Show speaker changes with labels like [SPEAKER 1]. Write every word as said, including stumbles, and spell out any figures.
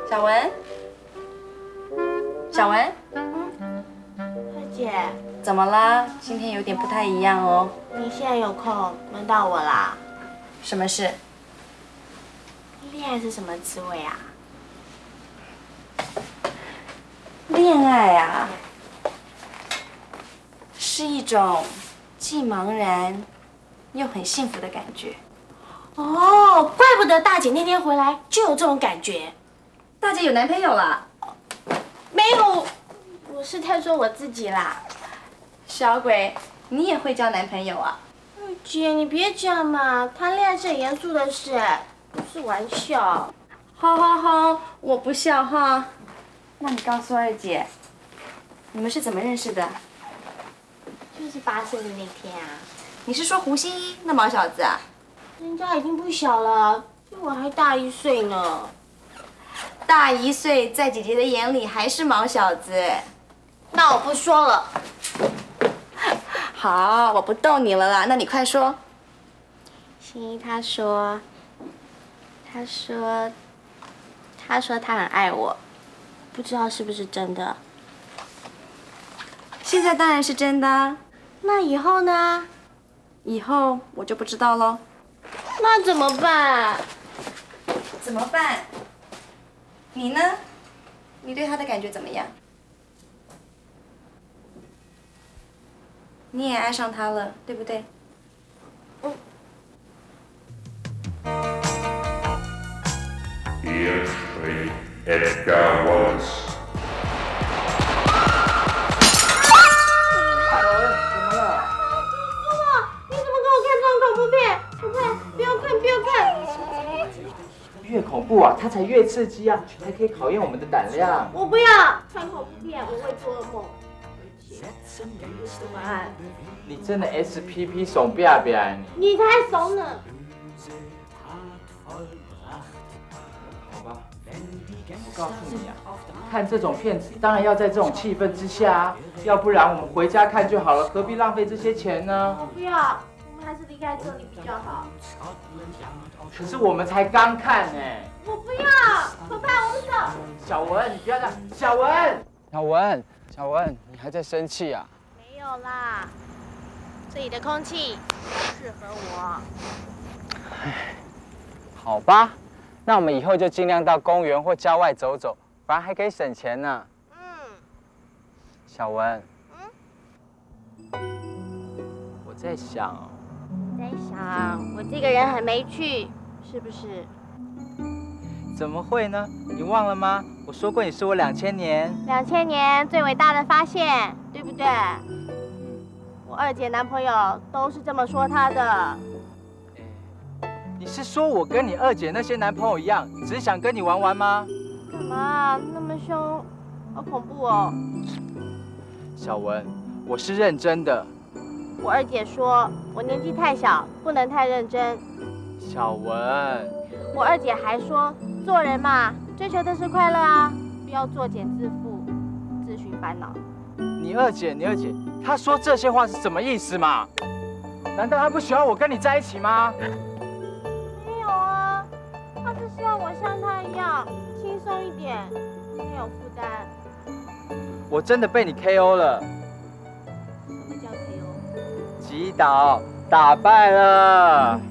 [SPEAKER 1] 小文，小文，
[SPEAKER 2] 嗯，二姐，
[SPEAKER 1] 怎么了？今天有点不太一样哦。
[SPEAKER 2] 你现在有空，轮到我啦。
[SPEAKER 1] 什么事？
[SPEAKER 2] 恋爱是什么滋味啊？
[SPEAKER 1] 恋爱啊，是一种既茫然又很幸福的感觉。
[SPEAKER 2] 哦，怪不得大姐那天回来就有这种感觉。
[SPEAKER 1] 大姐有男朋友了？
[SPEAKER 2] 没有，我是在说我自己啦。
[SPEAKER 1] 小鬼，你也会交男朋友啊？
[SPEAKER 2] 二姐，你别这样嘛，谈恋爱是很严肃的事，不是玩笑。
[SPEAKER 1] 好好好，我不笑哈。那你告诉二姐，你们是怎么认识的？
[SPEAKER 2] 就是八岁的那天啊。
[SPEAKER 1] 你是说胡心一那毛小子啊？
[SPEAKER 2] 人家已经不小了，比我还大一岁呢。
[SPEAKER 1] 大一岁，在姐姐的眼里还是毛小子。
[SPEAKER 2] 那我不说了。
[SPEAKER 1] 好，我不逗你了啦。那你快说。
[SPEAKER 2] 心一他说，他说，他说他很爱我，不知道是不是真的。
[SPEAKER 1] 现在当然是真的。
[SPEAKER 2] 那以后呢？
[SPEAKER 1] 以后我就不知道喽。
[SPEAKER 2] 那怎么办？
[SPEAKER 1] 怎么办？你呢？你对他的感觉怎么样？你也爱上他了，对不对？
[SPEAKER 2] 嗯。
[SPEAKER 3] Ian Street, Edgar Wallace。
[SPEAKER 4] 越恐怖啊，它才越刺激啊，还可以考验我们的胆量。
[SPEAKER 2] 我不要看恐怖片，我会做噩梦。怎么办？
[SPEAKER 4] 你真的 S P P 怂吧吧
[SPEAKER 2] 你？你才怂呢！
[SPEAKER 4] 好吧，我告诉你啊，看这种片子当然要在这种气氛之下啊，要不然我们回家看就好了，何必浪费这些钱呢？
[SPEAKER 2] 我不要，我们还是离开这里比较好。
[SPEAKER 4] 可是我们才刚看呢。
[SPEAKER 2] 我不要，可怕，我们走。
[SPEAKER 4] 小文，你不要这样。小文，小文，小文，你还在生气啊？
[SPEAKER 2] 没有啦，这里的空气适合我。
[SPEAKER 4] 唉，好吧，那我们以后就尽量到公园或郊外走走，反而还可以省钱呢。
[SPEAKER 2] 嗯。
[SPEAKER 4] 小文。
[SPEAKER 2] 嗯。
[SPEAKER 4] 我在想。
[SPEAKER 2] 在想，我这个人很没趣，是不是？
[SPEAKER 4] 怎么会呢？你忘了吗？我说过你是我两千年。
[SPEAKER 2] 两千年最伟大的发现，对不对？我二姐男朋友都是这么说她的。
[SPEAKER 4] 你是说我跟你二姐那些男朋友一样，只想跟你玩玩吗？
[SPEAKER 2] 干嘛那么凶？好恐怖哦！
[SPEAKER 4] 小文，我是认真的。
[SPEAKER 2] 我二姐说我年纪太小，不能太认真。
[SPEAKER 4] 小文，
[SPEAKER 2] 我二姐还说，做人嘛，追求的是快乐啊，不要作茧自缚，自寻烦恼。
[SPEAKER 4] 你二姐，你二姐，她说这些话是什么意思嘛？难道她不喜欢我跟你在一起吗？
[SPEAKER 2] 没有啊，她是希望我像她一样轻松一点，没有负担。
[SPEAKER 4] 我真的被你 K O 了。
[SPEAKER 2] 什么叫 K O？
[SPEAKER 4] 击倒，打败了。